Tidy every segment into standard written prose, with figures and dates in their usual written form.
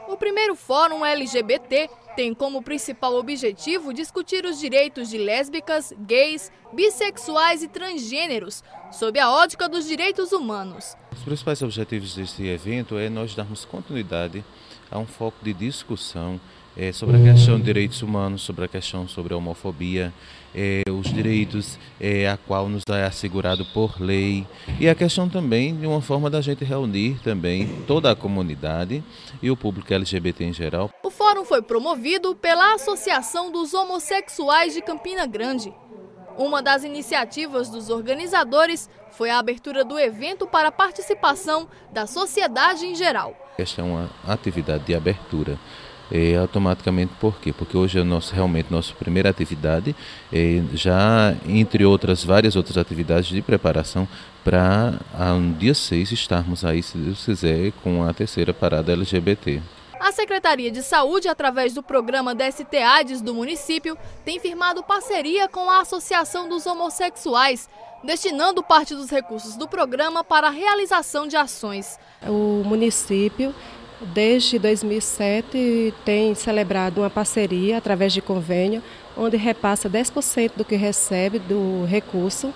O primeiro Fórum LGBT tem como principal objetivo discutir os direitos de lésbicas, gays, bissexuais e transgêneros, sob a ótica dos direitos humanos. Os principais objetivos deste evento é nós darmos continuidade a um foco de discussão sobre a questão de direitos humanos, sobre a questão sobre a homofobia, os direitos a qual nos é assegurado por lei e a questão também de uma forma da gente reunir também toda a comunidade e o público LGBT em geral. O fórum foi promovido pela Associação dos Homossexuais de Campina Grande. Uma das iniciativas dos organizadores foi a abertura do evento para a participação da sociedade em geral. Esta é uma atividade de abertura. Automaticamente por quê? Porque hoje é realmente nossa primeira atividade, já entre várias outras atividades de preparação para no dia 6 estarmos aí, se Deus quiser, com a terceira parada LGBT. A Secretaria de Saúde, através do programa DST-AIDS do município, tem firmado parceria com a Associação dos Homossexuais, destinando parte dos recursos do programa para a realização de ações. O município, desde 2007, tem celebrado uma parceria através de convênio, onde repassa 10% do que recebe do recurso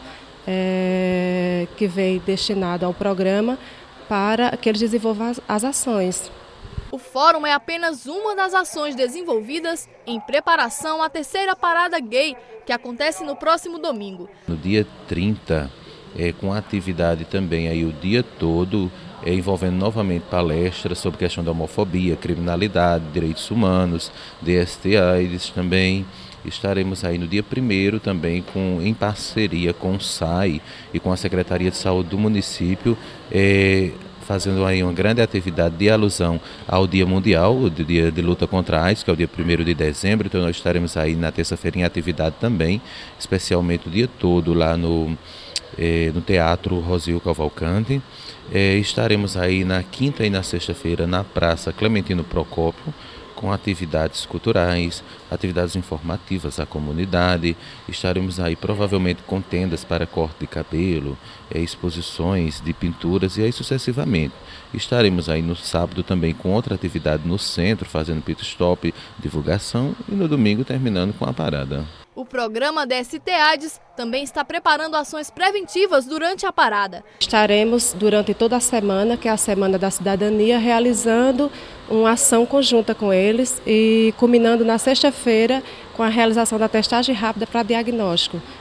que vem destinado ao programa para que eles desenvolvam as ações. O fórum é apenas uma das ações desenvolvidas em preparação à terceira parada gay, que acontece no próximo domingo. No dia 30, com atividade também aí o dia todo, envolvendo novamente palestras sobre questão da homofobia, criminalidade, direitos humanos, DST-AIDS também. Estaremos aí no dia 1º também em parceria com o SAI e com a Secretaria de Saúde do município, fazendo aí uma grande atividade de alusão ao Dia Mundial, o Dia de Luta contra a AIDS, que é o dia 1º de dezembro. Então nós estaremos aí na terça-feira em atividade também, especialmente o dia todo lá no Teatro Rosil Cavalcante. Estaremos aí na quinta e na sexta-feira na Praça Clementino Procópio, com atividades culturais, atividades informativas à comunidade. Estaremos aí provavelmente com tendas para corte de cabelo, exposições de pinturas e aí sucessivamente. Estaremos aí no sábado também com outra atividade no centro, fazendo pit stop, divulgação, e no domingo terminando com a parada. O programa DST-AIDS também está preparando ações preventivas durante a parada. Estaremos durante toda a semana, que é a Semana da Cidadania, realizando uma ação conjunta com eles e culminando na sexta-feira com a realização da testagem rápida para diagnóstico.